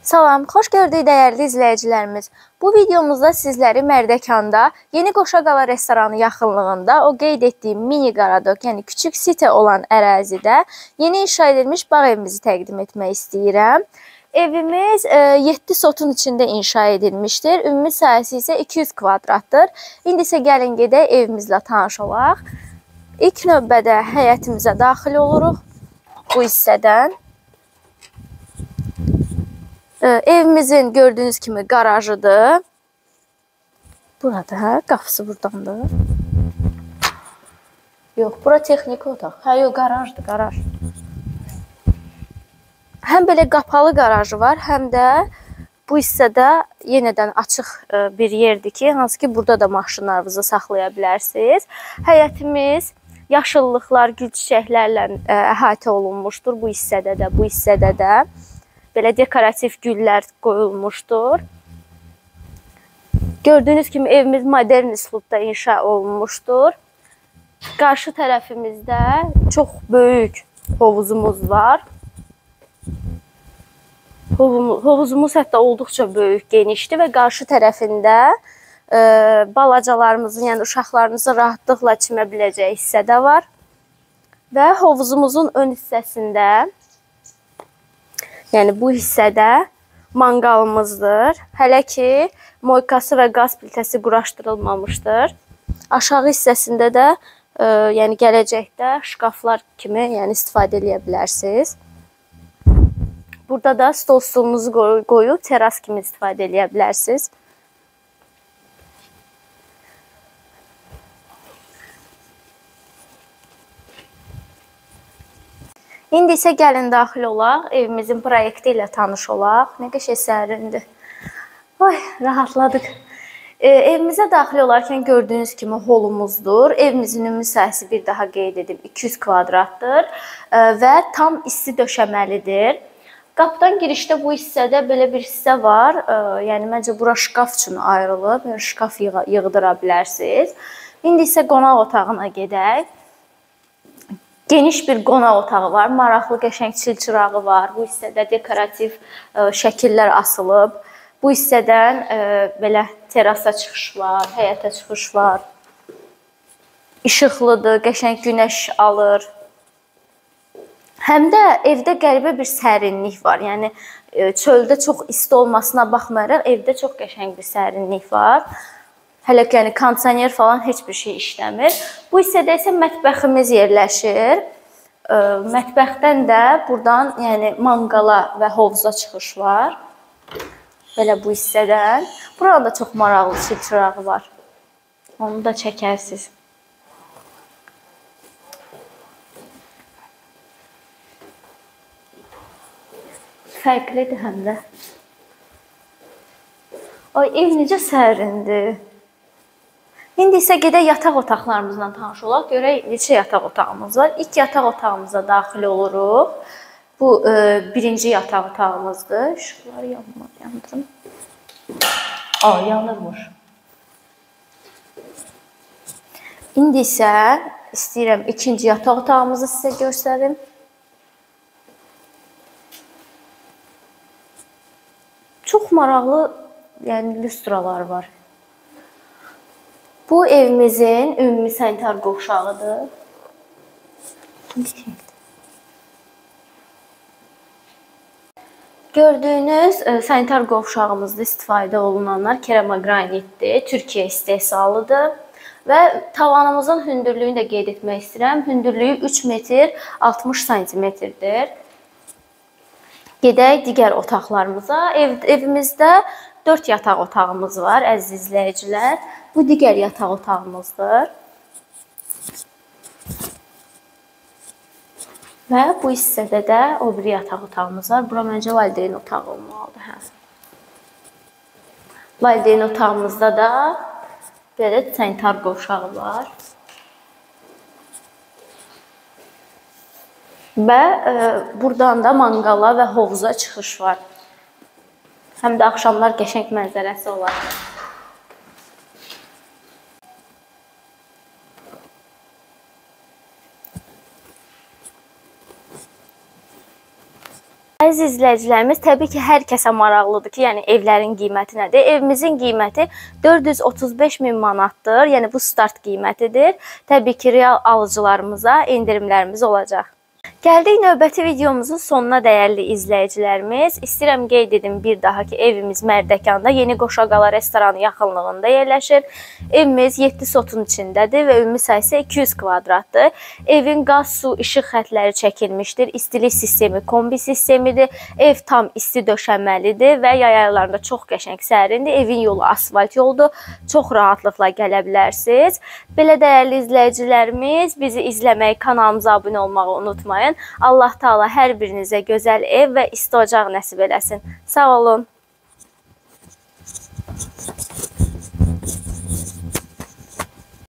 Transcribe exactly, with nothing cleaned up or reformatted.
Salam, xoş gördük dəyərli izləyicilərimiz. Bu videomuzda sizləri Mərdəkanda Yeni Qoşaqala restoranı yaxınlığında o qeyd etdiyim mini qaradok, yəni küçük site olan ərazidə yeni inşa edilmiş bağ evimizi təqdim etmək istəyirəm. Evimiz yeddi sotun içində inşa edilmişdir. Ümumi sahəsi isə iki yüz kvadratdır. İndi isə gəlin gedək evimizlə tanış olaq. İlk növbədə həyətimizə daxil oluruq bu hissədən. Evimizin gördüyünüz kimi qarajıdır. Burada, hə, qapısı buradandır. Yox, bura texniki otaq. Hə, yox, qarajdır, qaraj. Həm belə qapalı qarajı var, həm də bu hissədə yenidən açıq bir yerdir ki, hansı ki, burada da maşınlarınızı saxlaya bilərsiniz. Həyətimiz yaşıllıqlar, gül çiçəklərlə əhatə olunmuşdur bu hissədə də, bu hissədə də. Belə dekorativ güllər qoyulmuşdur. Gördüyünüz kimi evimiz modern üslubda inşa olunmuşdur. Qarşı tərəfimizdə çox böyük hovuzumuz var. Hovuzumuz hətta olduqca böyük, genişdir və qarşı tərəfində e, balacalarımızın, yəni uşaqlarımızın rahatlıqla çimə biləcəyi hissə də var. Və hovuzumuzun ön hissəsində, yəni bu hissədə manqalımızdır. Hələ ki, moykası və qaz plitəsi quraşdırılmamışdır. Aşağı hissəsində də e, yəni gələcəkdə şkaflar kimi yəni istifadə edə bilərsiniz. Burada da stol stulunuzu qoyub teras kimi istifadə edə bilərsiniz. İndi isə gəlin daxil olaq, evimizin proyekti ilə tanış olaq. Nə qəşəng sərindir. Ay, rahatladıq. E, evimizə daxil olarkən gördüyünüz kimi holumuzdur. Evimizin ümumi sahəsi bir daha qeyd edim iki yüz kvadratdır e, və tam isti döşəməlidir. Qapıdan girişdə bu hissədə belə bir hissə var. E, yəni məncə bura şkaf üçün ayrılıb, yəni şkaf yığ yığdıra bilərsiniz. İndi isə qonaq otağına gedək. Geniş bir qonaq otağı var, maraqlı qəşəng çil çırağı var. Bu hissədə dekorativ ə, şəkillər asılıb. Bu hissədən ə, belə terasa çıxış var, həyətə çıxış var. İşıqlıdır, qəşəng günəş alır. Həm də evdə qəribə bir sərinlik var. Yəni ə, çöldə çox isti olmasına baxmayaraq evdə çox qəşəng bir sərinlik var. Hələ ki, yəni kondisioner falan heç bir şey işləmir. Bu hissədə isə mətbəximiz yerləşir. E, mətbəxdən də buradan yəni manqala və hovuza çıxış var. Belə bu hissədən. Burada da çox maraqlı çil çırağı var. Onu da çəkərsiniz. Fərqlidir həm də. Ay, ev necə sərindir. İndi isə gedək yataq otaqlarımızdan tanış olaq. Görək neçə yataq otağımız var. İlk yataq otağımıza daxil oluruq. Bu e, birinci yataq otağımızdır. Işıqları yanma, yandırım. Aa, yanırmış. İndi isə istəyirəm ikinci yataq otağımızı sizə göstərim. Çox maraqlı, yəni lüstralar var. Bu evimizin ümumi sanitar qovşağıdır. Gördüyünüz e, sanitar qovşağımızda istifadə olunanlar keramogranitdir, Türkiyə istehsalıdır və tavanımızın hündürlüyünü də qeyd etmək istəyirəm. Hündürlüyü üç metr altmış santimetrdir. Gedək digər otaqlarımıza. Ev, evimizdə dörd yataq otağımız var, əziz izləyicilər. Bu digər yataq otağımızdır. Və bu hissədə də o bir yataq otağımız var. Bura məncə valideyn otağı olmalıdır. Hə. Valideyn otağımızda da belə sanitar qovşağı var. Və e, buradan da manqala və hovuza çıxış var. Həm də axşamlar qəşəng mənzərəsi olar. Əziz izləyicilərimiz, təbii ki, hər kəsə maraqlıdır ki, yəni evlərin qiyməti nədir? Evimizin qiyməti dörd yüz otuz beş min manatdır. Yəni bu start qiymətidir. Təbii ki, real alıcılarımıza endirimlərimiz olacaq. Gəldik növbəti videomuzun sonuna, dəyərli izləyicilərimiz. İstəyirəm qeyd edim bir daha ki, evimiz Mərdəkanda, Yeni Qoşaqala restoranı yaxınlığında yerləşir. Evimiz yeddi sotun içindədir və ümumi sayısı iki yüz kvadratdır. Evin qaz, su, işıq xətləri çəkilmişdir. İstilik sistemi kombi sistemidir. Ev tam isti döşəməlidir və yay aylarında çox qəşəng sərindir. Evin yolu asfalt yoldur. Çox rahatlıqla gələ bilərsiniz. Belə dəyərli izləyicilərimiz, bizi izləməyi, kanalımıza abunə olmağı unutmayın. Allah Taala hər birinizə gözəl ev və isti ocaq nəsib eləsin. Sağ olun.